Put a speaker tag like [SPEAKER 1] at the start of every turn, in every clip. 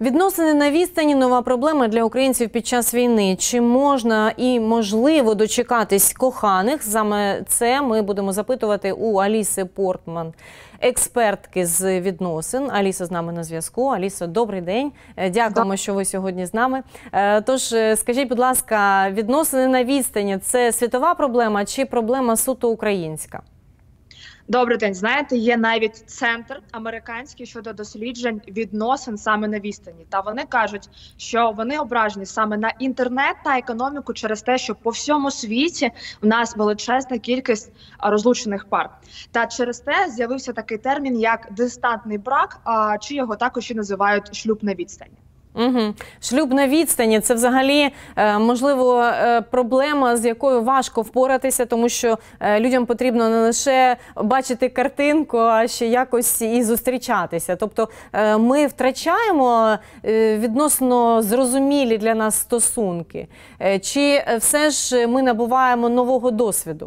[SPEAKER 1] Відносини на відстані – нова проблема для українців під час війни. Чи можна і можливо дочекатись коханих? Саме це ми будемо запитувати у Аліси Портман, експертки з відносин. Аліса з нами на зв'язку. Алісо, добрий день. Дякуємо, що ви сьогодні з нами. Тож, скажіть, будь ласка, відносини на відстані – це світова проблема чи проблема суто українська?
[SPEAKER 2] Добрий день. Знаєте, є навіть центр американський щодо досліджень відносин саме на відстані. Та вони кажуть, що вони ображені саме на інтернет та економіку через те, що по всьому світі в нас величезна кількість розлучених пар. Та через те з'явився такий термін, як дистантний брак, чи його також і називають шлюб на відстані.
[SPEAKER 1] Угу. Шлюб на відстані – це взагалі, можливо, проблема, з якою важко впоратися, тому що людям потрібно не лише бачити картинку, а ще якось і зустрічатися. Тобто ми втрачаємо відносно зрозумілі для нас стосунки. Чи все ж ми набуваємо нового досвіду?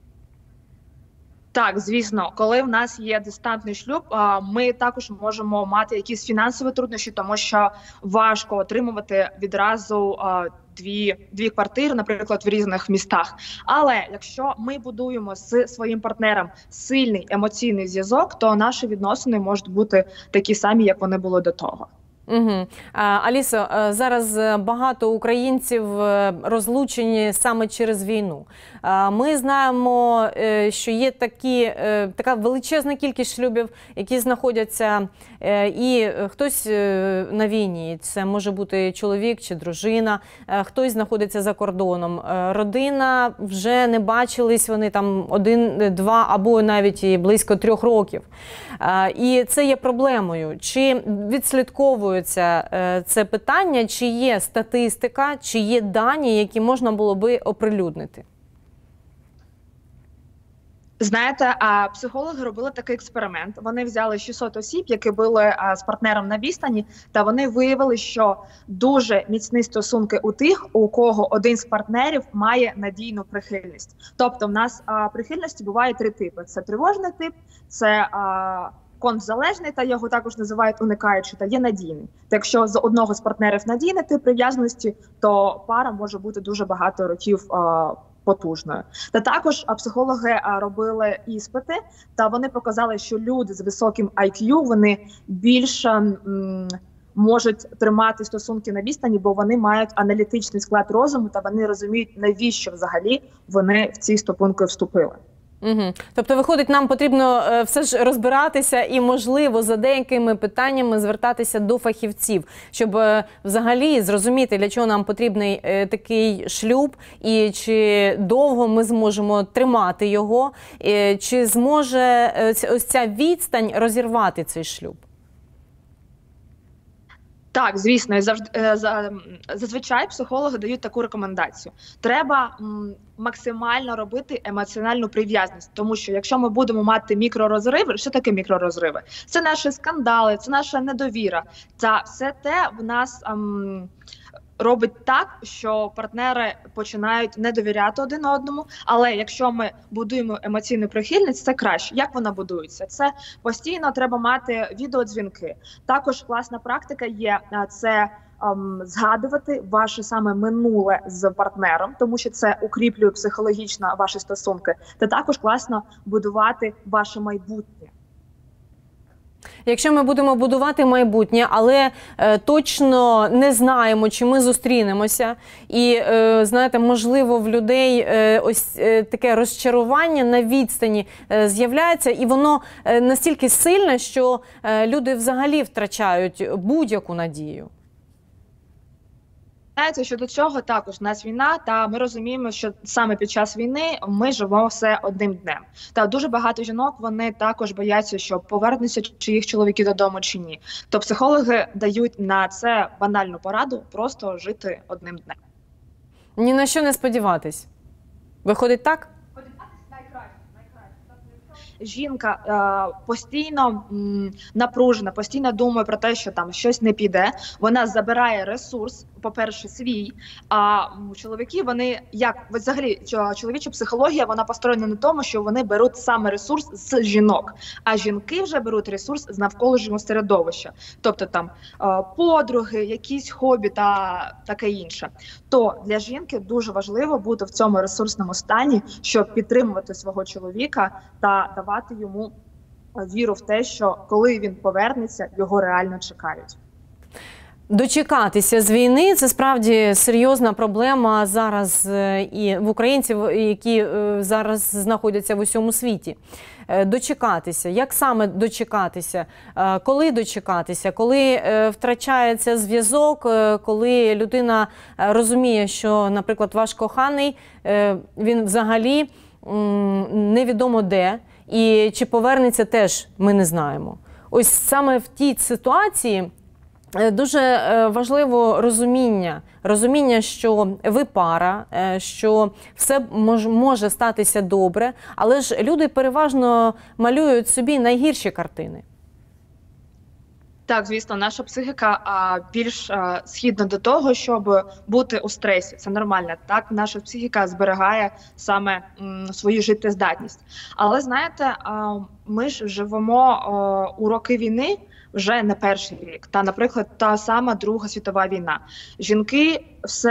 [SPEAKER 2] Так, звісно, коли в нас є дистантний шлюб, ми також можемо мати якісь фінансові труднощі, тому що важко отримувати відразу дві квартири, наприклад, в різних містах. Але якщо ми будуємо з своїм партнером сильний емоційний зв'язок, то наші відносини можуть бути такі самі, як вони були до того.
[SPEAKER 1] Угу. Алісо, зараз багато українців розлучені саме через війну. Ми знаємо, що є така величезна кількість шлюбів, які знаходяться, і хтось на війні, це може бути чоловік чи дружина, хтось знаходиться за кордоном. Родина, вже не бачились вони там 1, 2 або навіть і близько 3 років. І це є проблемою. Чи відслідковують це питання, чи є статистика, чи є дані, які можна було би оприлюднити?
[SPEAKER 2] Знаєте, психологи робили такий експеримент. Вони взяли 600 осіб, які були з партнером на відстані, та вони виявили, що дуже міцні стосунки у тих, у кого один з партнерів має надійну прихильність. Тобто в нас прихильності буває 3 типи. Це тривожний тип, це контрзалежний, та його також називають уникаючий, та є надійний. Та якщо з одного з партнерів надійний тип прив'язаності, то пара може бути дуже багато років потужною. Та також психологи робили іспити, та вони показали, що люди з високим IQ, вони більше можуть тримати стосунки на відстані, бо вони мають аналітичний склад розуму, та вони розуміють, навіщо взагалі вони в ці стосунки вступили.
[SPEAKER 1] Угу. Тобто, виходить, нам потрібно все ж розбиратися і, можливо, за деякими питаннями звертатися до фахівців, щоб взагалі зрозуміти, для чого нам потрібний такий шлюб, і чи довго ми зможемо тримати його, чи зможе ось ця відстань розірвати цей шлюб.
[SPEAKER 2] Так, звісно, і зазвичай психологи дають таку рекомендацію. Треба максимально робити емоціональну прив'язаність, тому що якщо ми будемо мати мікророзриви, що таке мікророзриви? Це наші скандали, це наша недовіра. Та все те в нас робить так, що партнери починають не довіряти один одному, але якщо ми будуємо емоційну прихильність, це краще. Як вона будується? Це постійно треба мати відеодзвінки. Також класна практика є це згадувати ваше саме минуле з партнером, тому що це укріплює психологічно ваші стосунки. Та також класно будувати ваше майбутнє.
[SPEAKER 1] Якщо ми будемо будувати майбутнє, але точно не знаємо, чи ми зустрінемося, і, знаєте, можливо, в людей ось таке розчарування на відстані з'являється, і воно настільки сильне, що люди взагалі втрачають будь-яку надію.
[SPEAKER 2] Щодо цього також у нас війна, та ми розуміємо, що саме під час війни ми живемо все одним днем. Та дуже багато жінок, вони також бояться, що повернуться чи їх чоловіки додому чи ні. То психологи дають на це банальну пораду – просто жити одним днем.
[SPEAKER 1] Ні на що не сподіватись. Виходить так?
[SPEAKER 2] Жінка постійно напружена, постійно думає про те, що там щось не піде. Вона забирає ресурс по-перше, свій. А чоловіки, вони взагалі чоловіча психологія, вона построєна на тому, що вони беруть саме ресурс з жінок, а жінки вже беруть ресурс з навколишнього середовища, тобто там подруги, якісь хобі та таке інше. То для жінки дуже важливо бути в цьому ресурсному стані, щоб підтримувати свого чоловіка та давати йому віру в те, що коли він повернеться, його реально чекають.
[SPEAKER 1] Дочекатися з війни – це справді серйозна проблема зараз і в українців, які зараз знаходяться в усьому світі. Дочекатися. Як саме дочекатися? Коли дочекатися? Коли втрачається зв'язок, коли людина розуміє, що, наприклад, ваш коханий, він взагалі невідомо де, і чи повернеться теж ми не знаємо. Ось саме в тій ситуації дуже важливо розуміння, що ви пара, що все може статися добре, але ж люди переважно малюють собі найгірші картини.
[SPEAKER 2] Так, звісно, наша психіка більш східна до того, щоб бути у стресі. Це нормально. Так, наша психіка зберігає саме свою життєздатність. Але, знаєте, ми ж живемо у роки війни вже не перший рік. Та, наприклад, та сама Друга світова війна. Жінки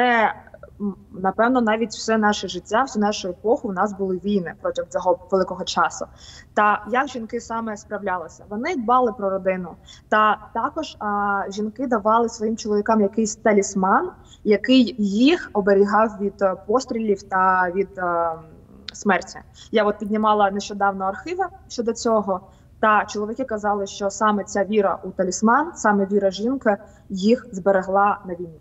[SPEAKER 2] напевно, навіть все наше життя, всю нашу епоху в нас були війни протягом цього великого часу. Та як жінки саме справлялися? Вони дбали про родину. Та також жінки давали своїм чоловікам якийсь талісман, який їх оберігав від пострілів та від смерті. Я от піднімала нещодавно архіви щодо цього. Та чоловіки казали, що саме ця віра у талісман, саме віра жінки їх зберегла на війні.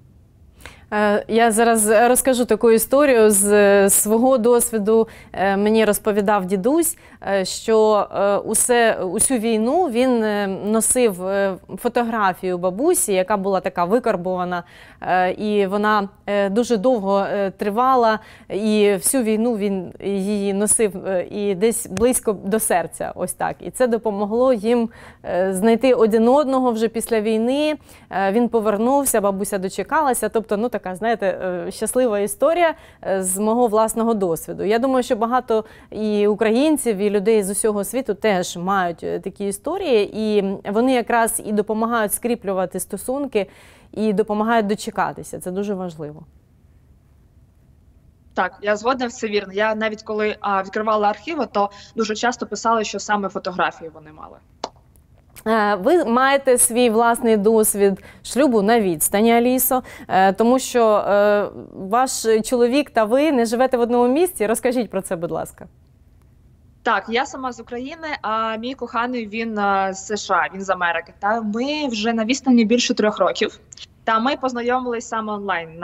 [SPEAKER 1] Я зараз розкажу таку історію з свого досвіду. Мені розповідав дідусь, що усю війну він носив фотографію бабусі, яка була така викарбована, і вона дуже довго тривала, і всю війну він її носив і десь близько до серця, ось так. І це допомогло їм знайти один одного вже після війни. Він повернувся, бабуся дочекалася, тобто, ну, така, знаєте, щаслива історія з мого власного досвіду. Я думаю, що багато і українців, і людей з усього світу теж мають такі історії, і вони якраз і допомагають скріплювати стосунки, і допомагають дочекатися. Це дуже важливо.
[SPEAKER 2] Так, я згодна, все вірно. Я навіть коли відкривала архіви, то дуже часто писали, що саме фотографії вони мали.
[SPEAKER 1] Ви маєте свій власний досвід шлюбу на відстані, Алісо, тому що ваш чоловік та ви не живете в одному місці. Розкажіть про це, будь ласка.
[SPEAKER 2] Так, я сама з України, а мій коханий, він з США, він з Америки. Та ми вже на відстані більше 3 років. Та ми познайомились саме онлайн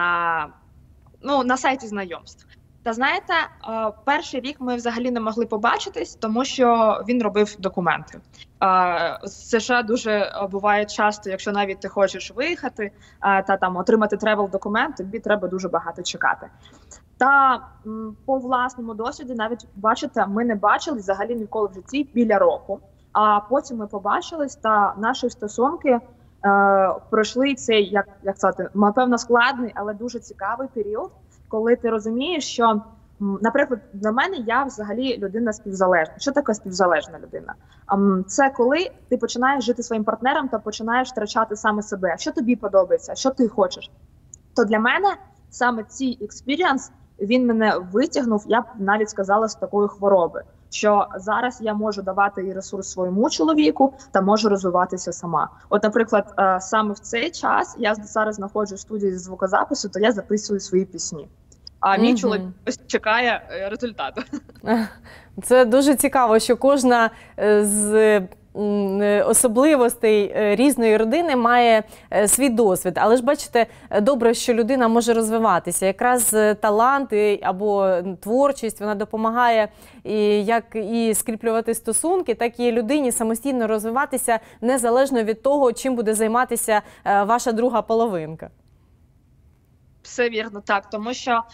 [SPEAKER 2] на сайті знайомств. Та знаєте, перший рік ми взагалі не могли побачитись, тому що він робив документи. З США дуже буває часто, якщо навіть ти хочеш виїхати та там отримати тревел-документ, тобі треба дуже багато чекати. Та по власному досвіду, навіть бачите, ми не бачились взагалі ніколи в житті біля року. А потім ми побачились, та наші стосунки пройшли цей, як сказати, напевно, складний, але дуже цікавий період, коли ти розумієш, що, наприклад, для мене я взагалі людина співзалежна. Що таке співзалежна людина? Це коли ти починаєш жити своїм партнером та починаєш втрачати саме себе. Що тобі подобається, що ти хочеш. То для мене саме цей експіріанс, він мене витягнув, я б навіть сказала, з такої хвороби. Що зараз я можу давати і ресурс своєму чоловіку та можу розвиватися сама. От, наприклад, саме в цей час я зараз знаходжусь в студії звукозапису, то я записую свої пісні. А мій чоловік чекає результату.
[SPEAKER 1] Це дуже цікаво, що кожна з особливостей різної родини має свій досвід. Але ж бачите, добре, що людина може розвиватися. Якраз талант або творчість, вона допомагає як і скріплювати стосунки, так і людині самостійно розвиватися, незалежно від того, чим буде займатися ваша друга половинка.
[SPEAKER 2] Все вірно, так. Тому що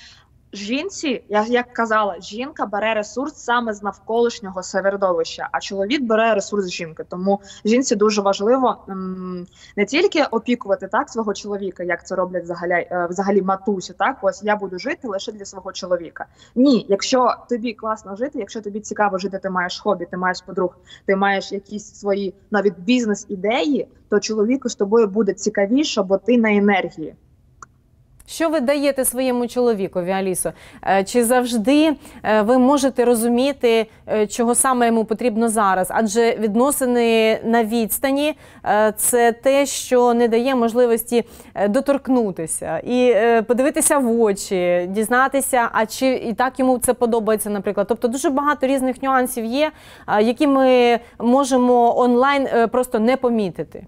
[SPEAKER 2] жінці, я як казала, жінка бере ресурс саме з навколишнього середовища, а чоловік бере ресурс з жінки. Тому жінці дуже важливо не тільки опікувати так свого чоловіка, як це роблять взагалі матусі, так, ось я буду жити лише для свого чоловіка. Ні, якщо тобі класно жити, якщо тобі цікаво жити, ти маєш хобі, ти маєш подруг, ти маєш якісь свої навіть бізнес-ідеї, то чоловіку з тобою буде цікавіше, бо ти на енергії.
[SPEAKER 1] Що ви даєте своєму чоловікові, Алісо? Чи завжди ви можете розуміти, чого саме йому потрібно зараз? Адже відносини на відстані – це те, що не дає можливості доторкнутися і подивитися в очі, дізнатися, а чи і так йому це подобається, наприклад. Тобто дуже багато різних нюансів є, які ми можемо онлайн просто не помітити.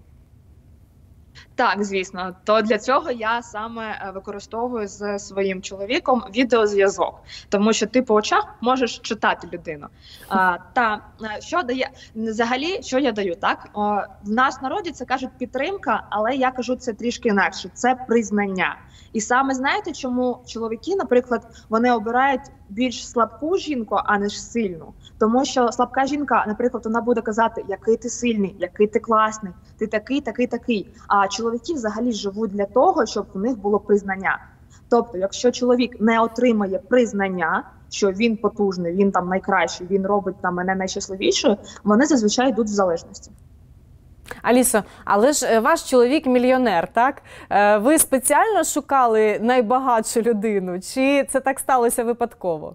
[SPEAKER 2] Так, звісно, то для цього я саме використовую з своїм чоловіком відеозв'язок, тому що ти по очах можеш читати людину. Що дає взагалі, що я даю? Так, в нас в народі це кажуть підтримка, але я кажу це трішки інакше. Це признання. І саме знаєте, чому чоловіки, наприклад, вони обирають більш слабку жінку, а не ж сильну? Тому що слабка жінка, наприклад, вона буде казати, який ти сильний, який ти класний, ти такий, такий, такий. А чоловіки взагалі живуть для того, щоб у них було признання. Тобто, якщо чоловік не отримає признання, що він потужний, він там найкращий, він робить там мене найщасливішою, вони зазвичай йдуть в залежності.
[SPEAKER 1] Алісо, але ж ваш чоловік мільйонер, так? Ви спеціально шукали найбагатшу людину? Чи це так сталося випадково?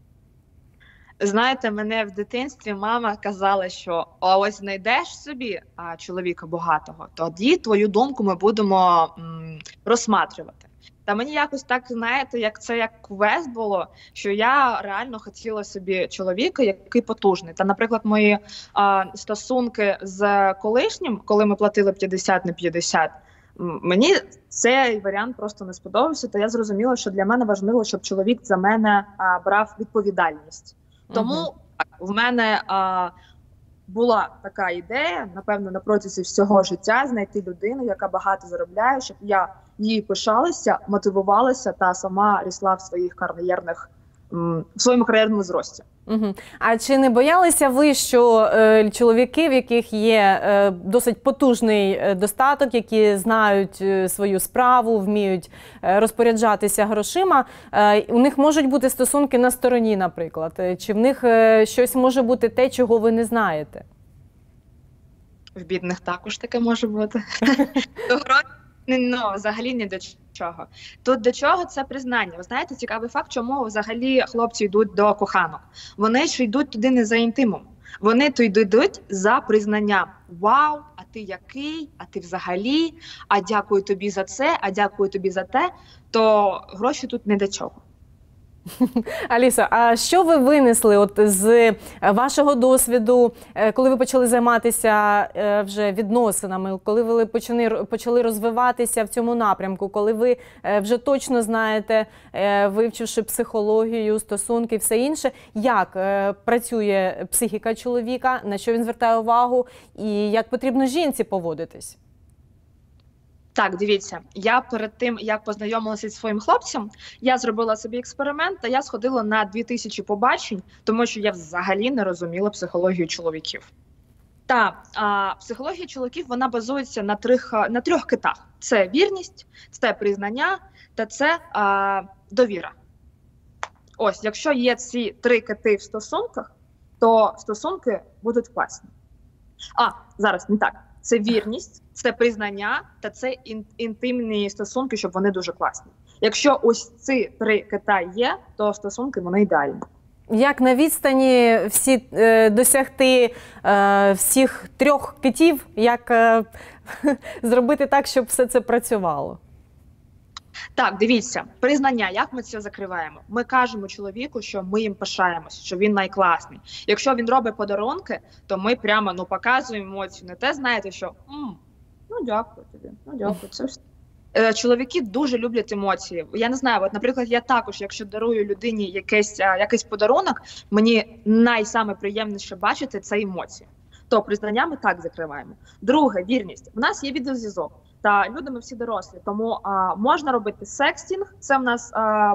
[SPEAKER 2] Знаєте, мене в дитинстві мама казала, що ось знайдеш собі чоловіка багатого, тоді твою думку ми будемо розсматрювати. Та мені якось так, знаєте, як квест було, що я реально хотіла собі чоловіка, який потужний. Та, наприклад, мої стосунки з колишнім, коли ми платили 50 на 50, мені цей варіант просто не сподобався, то я зрозуміла, що для мене важливо, щоб чоловік за мене брав відповідальність. Тому в мене була така ідея, напевно, на протязі всього життя знайти людину, яка багато заробляє, щоб я їй пишалася, мотивувалася та сама рісла в своєму кар'єрному зрості.
[SPEAKER 1] А чи не боялися ви, що чоловіки, в яких є досить потужний достаток, які знають свою справу, вміють розпоряджатися грошима, у них можуть бути стосунки на стороні, наприклад? Чи в них щось може бути те, чого ви не знаєте?
[SPEAKER 2] В бідних також таке може бути. Взагалі ні до чого. Тут до чого це признання. Ви знаєте, цікавий факт, чому взагалі хлопці йдуть до коханок. Вони ж йдуть туди не за інтимом. Вони то йдуть за признанням. Вау, а ти який, а ти взагалі, а дякую тобі за це, а дякую тобі за те, то гроші тут не до чого.
[SPEAKER 1] Алісо, а що ви винесли з вашого досвіду, коли ви почали займатися вже відносинами, коли ви почали розвиватися в цьому напрямку, коли ви вже точно знаєте, вивчивши психологію, стосунки і все інше, як працює психіка чоловіка, на що він звертає увагу і як потрібно жінці поводитись?
[SPEAKER 2] Так, дивіться, я перед тим, як познайомилася зі своїм хлопцем, я зробила собі експеримент, та я сходила на 2000 побачень, тому що я взагалі не розуміла психологію чоловіків. Психологія чоловіків, вона базується на трьох китах. Це вірність, це признання та це довіра. Ось, якщо є ці три кити в стосунках, то стосунки будуть класні. Зараз не так. Це вірність, це признання та це інтимні стосунки, щоб вони дуже класні. Якщо ось ці три кита є, то стосунки вони ідеальні.
[SPEAKER 1] Як на відстані досягти всіх трьох китів, як зробити так, щоб все це працювало?
[SPEAKER 2] Так, дивіться, признання, як ми це закриваємо? Ми кажемо чоловіку, що ми їм пишаємося, що він найкласний. Якщо він робить подарунки, то ми прямо показуємо емоцію. Не те, знаєте, що дякую тобі, дякую, це все. Чоловіки дуже люблять емоції. Я не знаю, наприклад, я також, якщо дарую людині якийсь подарунок, мені найсаме приємніше бачити це емоції. То признання ми так закриваємо. Друге, вірність. У нас є відеозв'язок. Та люди ми всі дорослі, тому можна робити секстінг, це в нас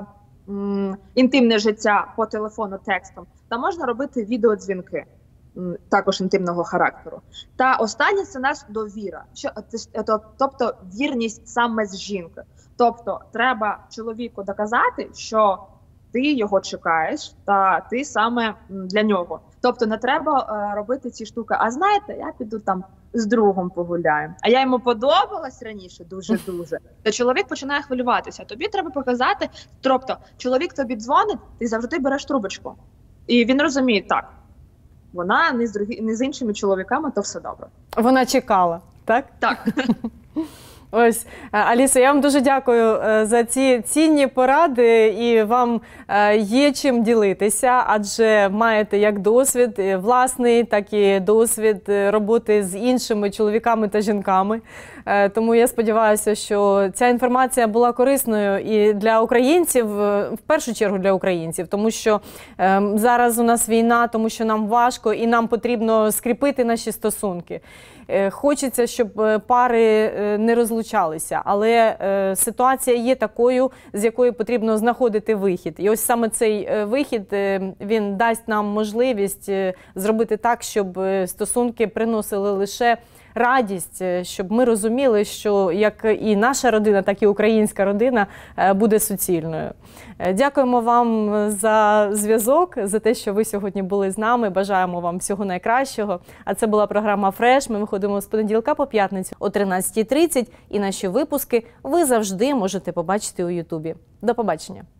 [SPEAKER 2] інтимне життя по телефону текстом, та можна робити відеодзвінки також інтимного характеру. Та останнє – це наша довіра, тобто вірність саме з жінки. Тобто треба чоловіку доказати, що ти його чекаєш, та ти саме для нього. Тобто не треба робити ці штуки. А знаєте, я піду там з другом погуляю. А я йому подобалась раніше дуже-дуже. То чоловік починає хвилюватися. Тобі треба показати, тобто чоловік тобі дзвонить, ти завжди береш трубочку. І він розуміє, так, вона не з іншими чоловіками, то все добре.
[SPEAKER 1] Вона чекала, так?
[SPEAKER 2] Так.
[SPEAKER 1] Ось, Алісо, я вам дуже дякую за ці цінні поради, і вам є чим ділитися, адже маєте як досвід власний, так і досвід роботи з іншими чоловіками та жінками. Тому я сподіваюся, що ця інформація була корисною і для українців, в першу чергу для українців, тому що зараз у нас війна, тому що нам важко і нам потрібно скріпити наші стосунки. Хочеться, щоб пари не розлучалися, але ситуація є такою, з якої потрібно знаходити вихід. І ось саме цей вихід, він дасть нам можливість зробити так, щоб стосунки приносили лише радість, щоб ми розуміли, що як і наша родина, так і українська родина буде суцільною. Дякуємо вам за зв'язок, за те, що ви сьогодні були з нами. Бажаємо вам всього найкращого. А це була програма «Фреш». Ми виходимо з понеділка по п'ятницю о 13:30. І наші випуски ви завжди можете побачити у Ютубі. До побачення.